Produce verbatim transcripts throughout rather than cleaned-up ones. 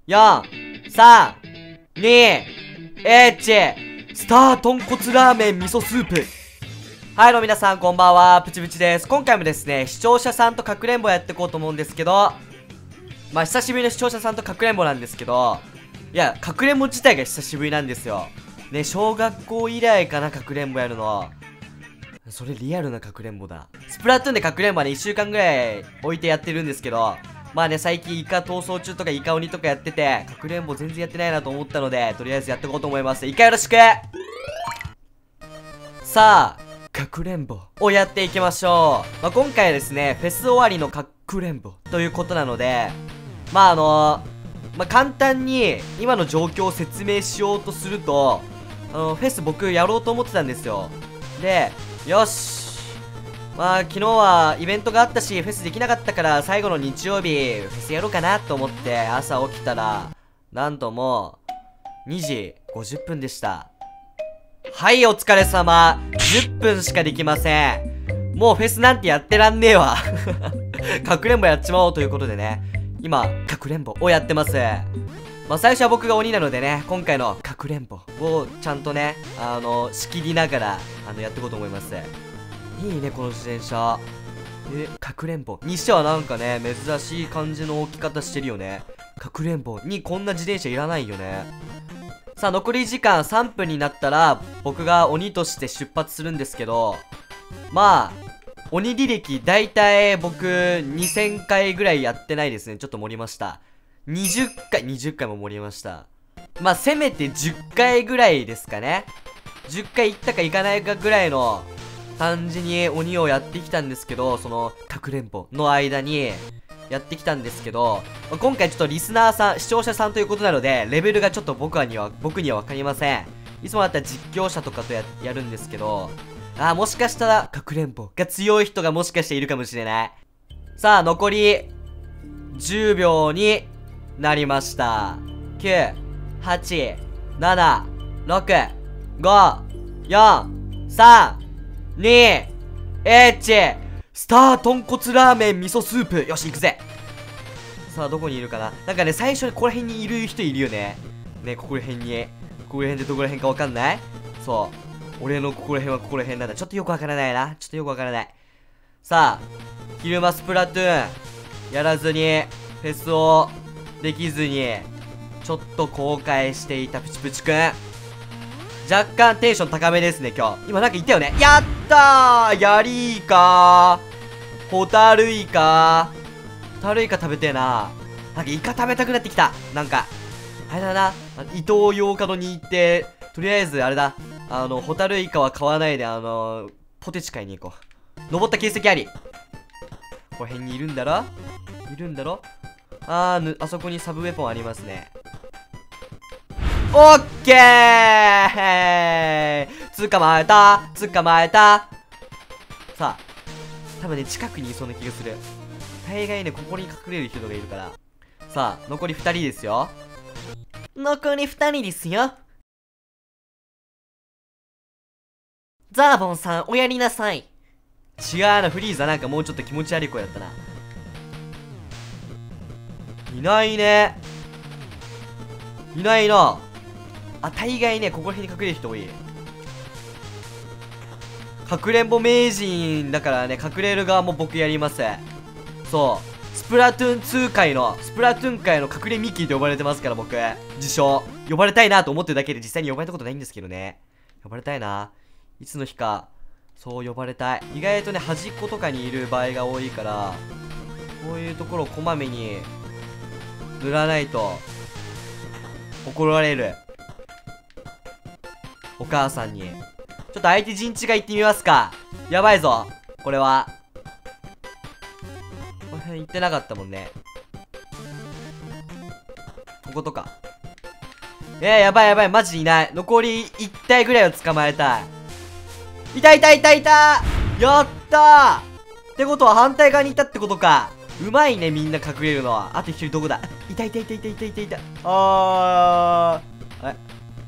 よん、さん、に、いち、スター豚骨ラーメン味噌スープ。はい、どうも皆さんこんばんは、プチプチです。今回もですね、視聴者さんとかくれんぼやっていこうと思うんですけど、まあ久しぶりの視聴者さんとかくれんぼなんですけど、いや、かくれんぼ自体が久しぶりなんですよ。ね、小学校以来かな、かくれんぼやるの。それリアルなかくれんぼだ。スプラトゥーンでかくれんぼはね、いっしゅうかんぐらい置いてやってるんですけど、まあね、最近イカ逃走中とかイカ鬼とかやってて、かくれんぼ全然やってないなと思ったので、とりあえずやっていこうと思います。イカよろしく。さあ、かくれんぼをやっていきましょう。まあ、今回はですね、フェス終わりのかくれんぼということなので、まああのー、まあ、簡単に今の状況を説明しようとすると、あのフェス僕やろうと思ってたんですよ。で、よし、まあ昨日はイベントがあったしフェスできなかったから最後の日曜日フェスやろうかなと思って朝起きたら、なんともうにじごじゅっぷんでした。はい、お疲れ様。じゅっぷんしかできません。もうフェスなんてやってらんねえわかくれんぼやっちまおうということでね、今かくれんぼをやってます。まあ最初は僕が鬼なのでね、今回のかくれんぼをちゃんとね、あの仕切りながらあのやっていこうと思います。いいねこの自転車。え、かくれんぼにしてはなんかね、珍しい感じの置き方してるよね。かくれんぼにこんな自転車いらないよね。さあ残り時間さんぷんになったら僕が鬼として出発するんですけど、まあ鬼履歴だいたい僕にせんかいぐらいやってないですね。ちょっと盛りました。にじゅっかい、にじゅっかいも盛りました。まあせめてじゅっかいぐらいですかね。じゅっかい行ったか行かないかぐらいの感じに鬼をやってきたんですけど、そのかくれんぼの間にやってきたんですけど、今回ちょっとリスナーさん、視聴者さんということなのでレベルがちょっと僕には僕には分かりません。いつもだったら実況者とかと や, やるんですけど、あーもしかしたらかくれんぼが強い人がもしかしているかもしれない。さあ残りじゅうびょうになりました。きゅう、はち、なな、ろく、ご、よん、さん、に、いち、スター豚骨ラーメン味噌スープ。よし、行くぜ。さあ、どこにいるかな。なんかね、最初にここら辺にいる人いるよね。ね、ここら辺に。ここら辺でどこら辺かわかんない？そう。俺のここら辺はここら辺なんだ。ちょっとよくわからないな。ちょっとよくわからない。さあ、昼間スプラトゥーンやらずに、フェスをできずに、ちょっと後悔していたプチプチくん。若干テンション高めですね、今日。今なんか言ったよね。やったー、やりーかー。ホタルイカー。ホタルイカ食べてえな。なんかイカ食べたくなってきた。なんか、あれだな。イトーヨーカドーに行って、とりあえずあれだ。あの、ホタルイカは買わないで、あの、ポテチ買いに行こう。登った形跡あり。ここら辺にいるんだろ？いるんだろ？あーぬ、あそこにサブウェポンありますね。オッケー！捕まえた！捕まえた！さあ、多分ね、近くにいそうな気がする。大概ね、ここに隠れる人がいるから。さあ、残りふたりですよ。残りふたりですよ。ザーボンさん、おやりなさい。違うな、フリーザなんかもうちょっと気持ち悪い声だったな。いないね。いないな。あ、大概ね、ここら辺に隠れる人多い。かくれんぼ名人だからね、隠れる側も僕やります。そう。スプラトゥーンツー界の、スプラトゥーン界の隠れミッキーと呼ばれてますから、僕。自称。呼ばれたいなと思ってるだけで実際に呼ばれたことないんですけどね。呼ばれたいな。いつの日か、そう呼ばれたい。意外とね、端っことかにいる場合が多いから、こういうところをこまめに塗らないと、怒られる。お母さんに。ちょっと相手陣地が行ってみますか。やばいぞ。これは。この辺行ってなかったもんね。こことか。えー、やばいやばい。マジでいない。残りいち体ぐらいを捕まえたい。いたいたいたいたやったーってことは反対側にいたってことか。うまいね、みんな隠れるのは。あと一人どこだ。いたいたいたいたいたいたいた。あー。え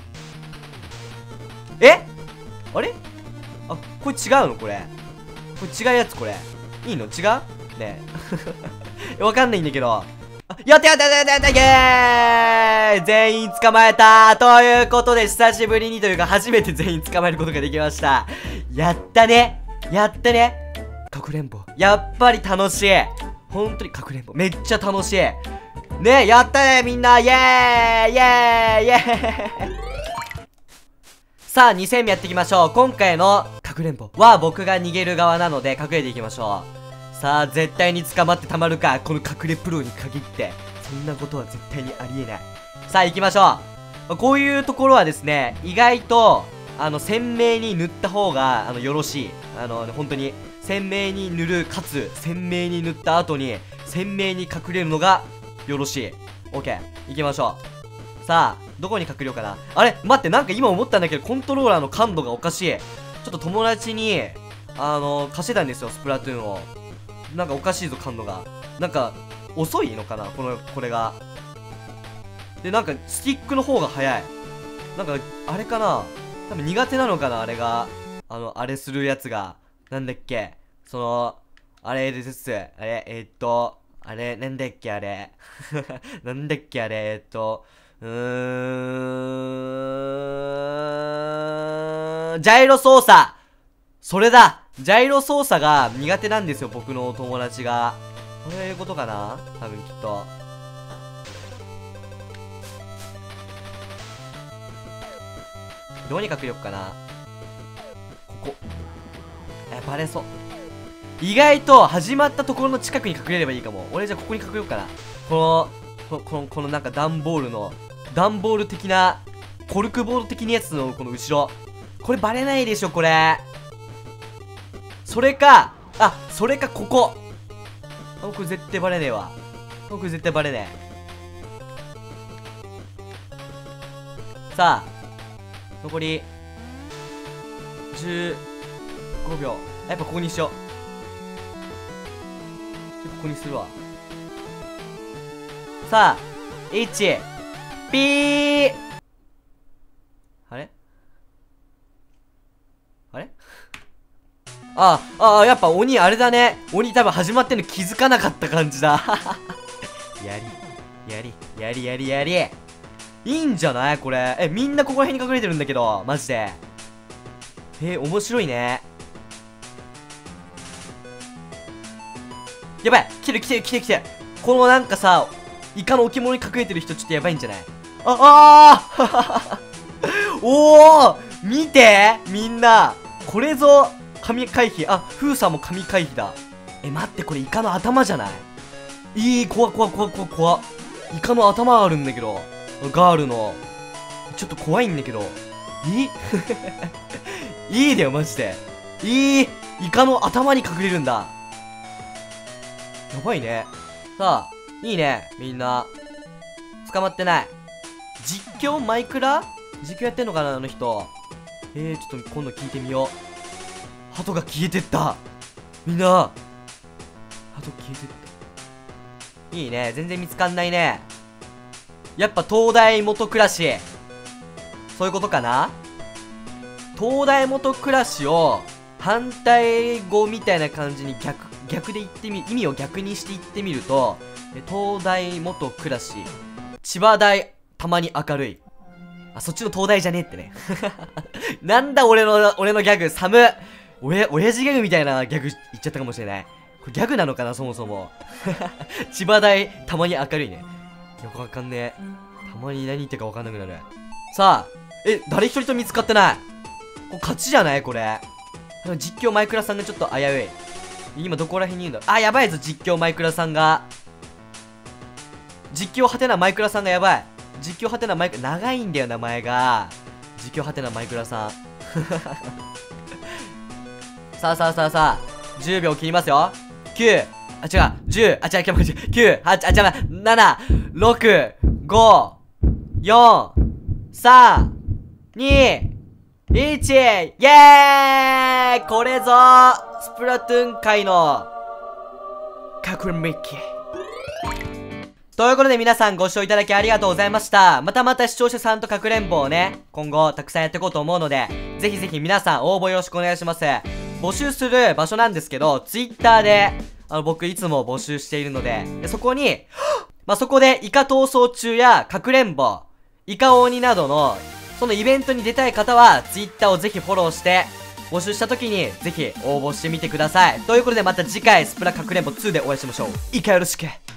えあれあ、これ違うのこれ。これ違うやつこれ。いいの違うねえ。わかんないんだけど。あ、やったやったやったやったイェエーイ全員捕まえたということで、久しぶりにというか、初めて全員捕まえることができました。やったねやったねかくれんぼ。やっぱり楽しい。本当にかくれんぼ。めっちゃ楽しい。ね、やったねみんなイエーイイエーイイエーイさあ、に戦目やっていきましょう。今回のかくれんぼは僕が逃げる側なので、隠れていきましょう。さあ、絶対に捕まってたまるか。この隠れプロに限って。そんなことは絶対にありえない。さあ、行きましょう。こういうところはですね、意外と、あの、鮮明に塗った方が、あの、よろしい。あの、本当に、鮮明に塗る、かつ、鮮明に塗った後に、鮮明に隠れるのが、よろしい。オッケー。行きましょう。さあ、どこに隠れようかな。あれ待って、なんか今思ったんだけど、コントローラーの感度がおかしい。ちょっと友達に、あの、貸してたんですよ、スプラトゥーンを。なんかおかしいぞ、感度が。なんか、遅いのかなこの、これが。で、なんか、スティックの方が早い。なんか、あれかな多分苦手なのかなあれが。あの、あれするやつが。なんだっけその、あれです。あれ、えー、っと、あれ、なんだっけあれ。なんだっけあれ、えー、っと、うーん、ジャイロ操作それだジャイロ操作が苦手なんですよ、僕の友達が。こういうことかな多分きっと。どこに隠れよっかなここ。え、バレそう。意外と始まったところの近くに隠れればいいかも。俺じゃあここに隠れようかな。この、この、このなんか段ボールの、段ボール的な、コルクボール的なやつのこの後ろ。これバレないでしょ、これ。それか、あ、それかここ。あ、これ絶対バレねえわ。これ絶対バレねえ。さあ、残り、じゅうごびょう。やっぱここにしよう。ここにするわ。さあ、いち、ピーあれあれああ、ああ、やっぱ鬼あれだね。鬼多分始まってんの気づかなかった感じだ。やり、やり、やりやりやり。いいんじゃないこれ。え、みんなここら辺に隠れてるんだけど、マジで。えー、面白いね。やばい来てる来てる来てる来てるこのなんかさ、イカの置物に隠れてる人ちょっとやばいんじゃないあ、あーおお見てみんなこれぞ神回避。あ、フーさんも神回避だ。え、待って、これイカの頭じゃないいい、怖っ怖っ怖っ怖っ怖っ。イカの頭あるんだけど。ガールの。ちょっと怖いんだけど。いいいいだよ、マジで。いいイカの頭に隠れるんだ。やばいね。さあ、いいね、みんな。捕まってない。実況マイクラ実況やってんのかな、あの人。えー、ちょっと今度聞いてみよう。鳩が消えてった。みんな。鳩消えてった。いいね、全然見つかんないね。やっぱ東大元暮らし。そういうことかな東大元暮らしを反対語みたいな感じに逆、逆で言ってみ、意味を逆にして言ってみると、東大元暮らし。千葉大、たまに明るい。あ、そっちの東大じゃねえってね。なんだ俺の、俺のギャグ、寒。おや、親父ギャグみたいなギャグ言っちゃったかもしれない。これギャグなのかな、そもそも。千葉大、たまに明るいね。よくわかんねえ。たまに何言ってるかわかんなくなる。さあ、え、誰一人と見つかってない。これ勝ちじゃないこれ。実況マイクラさんがちょっと危うい。今どこら辺にいるんだ。あ、やばいぞ、実況マイクラさんが。実況はてなマイクラさんがやばい。実況はてなマイクラ、長いんだよ、名前が。実況はてなマイクラさん。さあさあさあさあ、じゅうびょう切りますよ。きゅう、あ、違う、じゅう、あ、違う、きゅう、はち、あ、違う、なな、ろく、ご、よん、さん、に、いち、イェーイこれぞスプラトゥーン界の隠れミッキー。ということで皆さんご視聴いただきありがとうございました。またまた視聴者さんとかくれんぼをね、今後たくさんやっていこうと思うので、ぜひぜひ皆さん応募よろしくお願いします。募集する場所なんですけど、Twitter で、あの、僕いつも募集しているので、でそこに、 まあ、そこでイカ逃走中やかくれんぼ、イカ鬼などのそのイベントに出たい方は Twitter をぜひフォローして募集した時にぜひ応募してみてください。ということでまた次回スプラかくれんぼツーでお会いしましょう。イカよろしく。